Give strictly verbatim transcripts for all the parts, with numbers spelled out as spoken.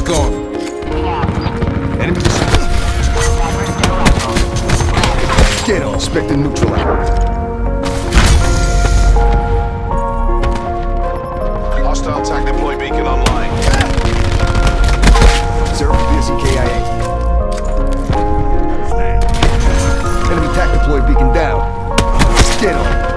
gone. Enemy get him. Expect a neutralizer. Hostile T A C deploy beacon online. Zero B S E K I A. Enemy T A C deploy beacon down. Get him.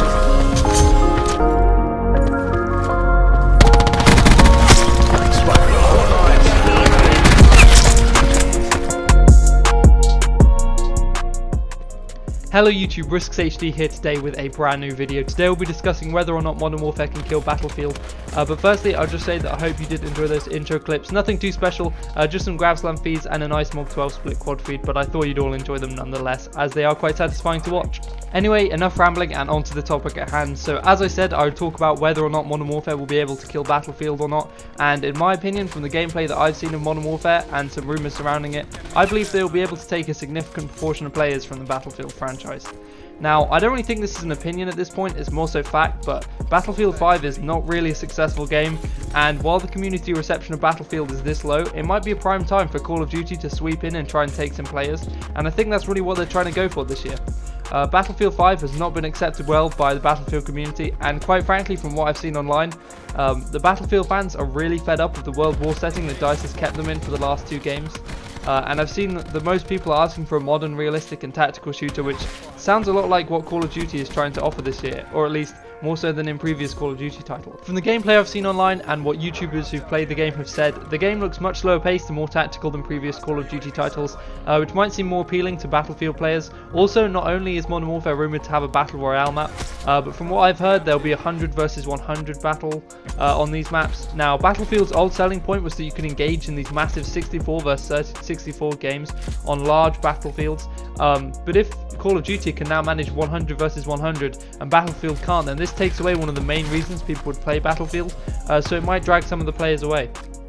Hello YouTube, Risks H D here today with a brand new video. Today we'll be discussing whether or not Modern Warfare can kill Battlefield. Uh, but firstly, I'll just say that I hope you did enjoy those intro clips. Nothing too special, uh, just some Grabslam feeds and a nice Mob twelve split quad feed, but I thought you'd all enjoy them nonetheless, as they are quite satisfying to watch. Anyway, enough rambling and on to the topic at hand. So as I said, I would talk about whether or not Modern Warfare will be able to kill Battlefield or not, and in my opinion, from the gameplay that I've seen of Modern Warfare and some rumours surrounding it, I believe they will be able to take a significant proportion of players from the Battlefield franchise. Now, I don't really think this is an opinion at this point, it's more so fact, but Battlefield five is not really a successful game, and while the community reception of Battlefield is this low, it might be a prime time for Call of Duty to sweep in and try and take some players, and I think that's really what they're trying to go for this year. Uh, Battlefield five has not been accepted well by the Battlefield community, and quite frankly, from what I've seen online, um, the Battlefield fans are really fed up with the World War setting that DICE has kept them in for the last two games. Uh, and I've seen that most people are asking for a modern, realistic and tactical shooter, which sounds a lot like what Call of Duty is trying to offer this year, or at least more so than in previous Call of Duty titles. From the gameplay I've seen online and what YouTubers who've played the game have said, the game looks much slower paced and more tactical than previous Call of Duty titles, uh, which might seem more appealing to Battlefield players. Also, not only is Modern Warfare rumoured to have a Battle Royale map, uh, but from what I've heard, there'll be a one hundred versus one hundred battle uh, on these maps. Now, Battlefield's old selling point was that you could engage in these massive sixty-four versus sixty-four games on large battlefields, um, but if Call of Duty can now manage one hundred versus one hundred and Battlefield can't, then this takes away one of the main reasons people would play Battlefield, uh, so it might drag some of the players away.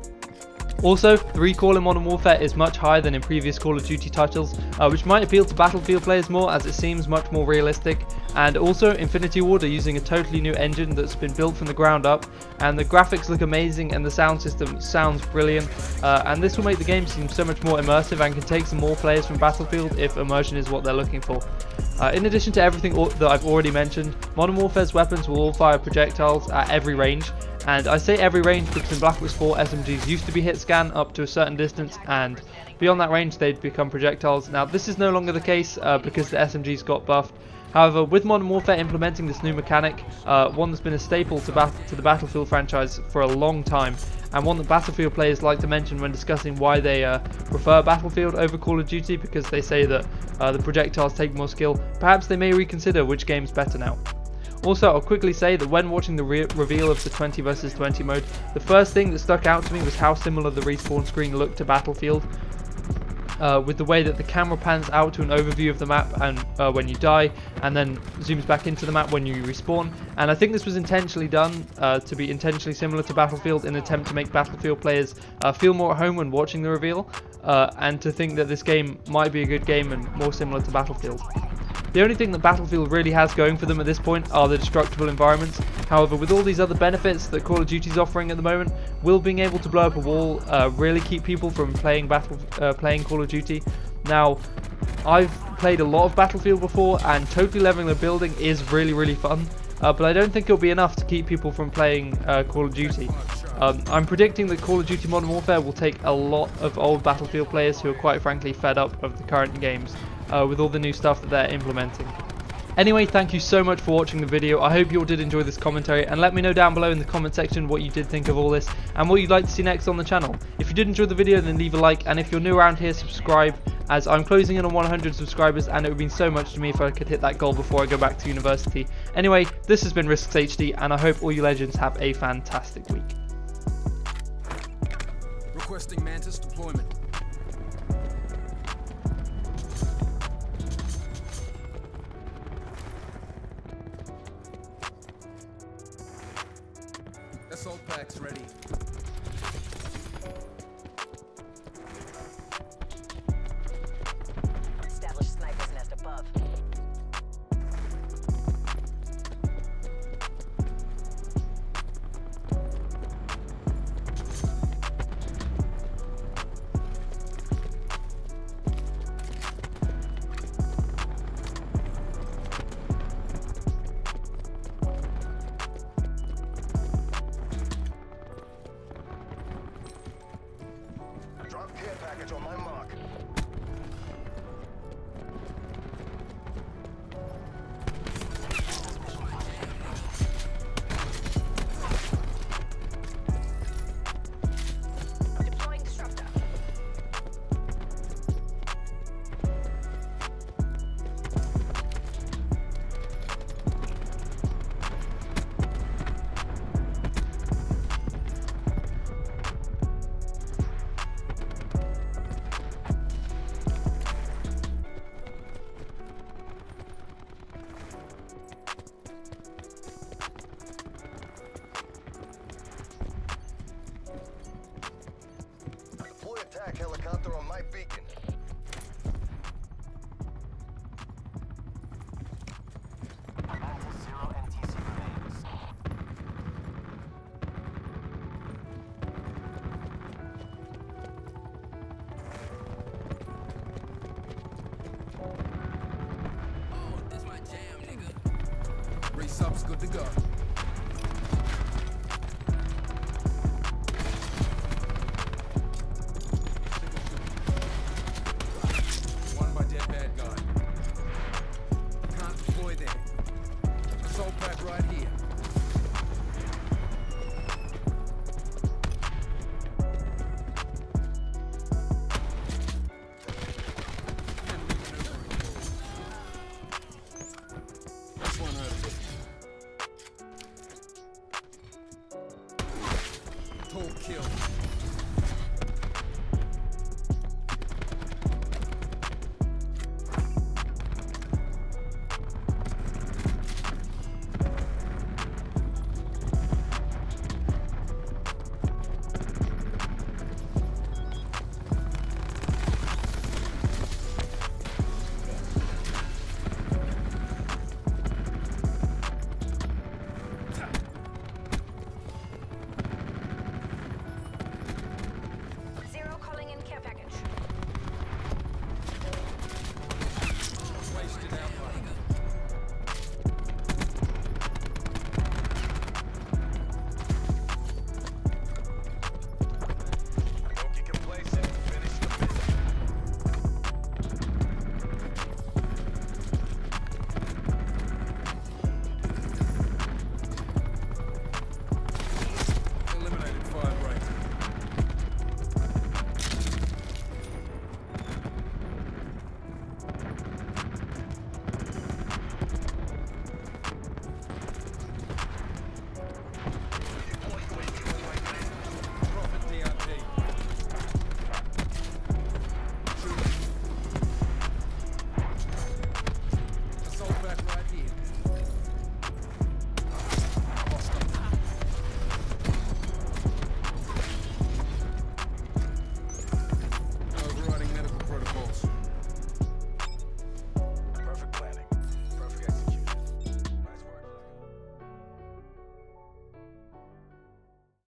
Also, the recoil in Modern Warfare is much higher than in previous Call of Duty titles, uh, which might appeal to Battlefield players more as it seems much more realistic. And also, Infinity Ward are using a totally new engine that's been built from the ground up, and the graphics look amazing and the sound system sounds brilliant, uh, and this will make the game seem so much more immersive and can take some more players from Battlefield if immersion is what they're looking for. Uh, in addition to everything that I've already mentioned, Modern Warfare's weapons will all fire projectiles at every range. And I say every range because in Black Ops four S M Gs used to be hit scan up to a certain distance, and beyond that range they'd become projectiles. Now this is no longer the case uh, because the S M Gs got buffed. However, with Modern Warfare implementing this new mechanic, uh, one that's been a staple to, bat to the Battlefield franchise for a long time, and one that Battlefield players like to mention when discussing why they uh, prefer Battlefield over Call of Duty, because they say that uh, the projectiles take more skill, perhaps they may reconsider which game's better now. Also, I'll quickly say that when watching the re reveal of the twenty versus twenty mode, the first thing that stuck out to me was how similar the respawn screen looked to Battlefield, uh, with the way that the camera pans out to an overview of the map and uh, when you die, and then zooms back into the map when you respawn. And I think this was intentionally done uh, to be intentionally similar to Battlefield in an attempt to make Battlefield players uh, feel more at home when watching the reveal, uh, and to think that this game might be a good game and more similar to Battlefield. The only thing that Battlefield really has going for them at this point are the destructible environments. However, with all these other benefits that Call of Duty is offering at the moment, will being able to blow up a wall uh, really keep people from playing battle, uh, playing Call of Duty? Now, I've played a lot of Battlefield before, and totally leveling the building is really, really fun. Uh, but I don't think it'll be enough to keep people from playing uh, Call of Duty. Um, I'm predicting that Call of Duty Modern Warfare will take a lot of old Battlefield players who are quite frankly fed up of the current games uh, with all the new stuff that they're implementing. Anyway, thank you so much for watching the video. I hope you all did enjoy this commentary, and let me know down below in the comment section what you did think of all this and what you'd like to see next on the channel. If you did enjoy the video, then leave a like, and if you're new around here, subscribe, as I'm closing in on one hundred subscribers and it would mean so much to me if I could hit that goal before I go back to university. Anyway, this has been Risks H D, and I hope all you legends have a fantastic week. Requesting Mantis deployment. Assault packs ready. Establish sniper's nest above. go. One by dead bad guy. Can't deploy there. Assault pack right here. This one hurt. Total kill.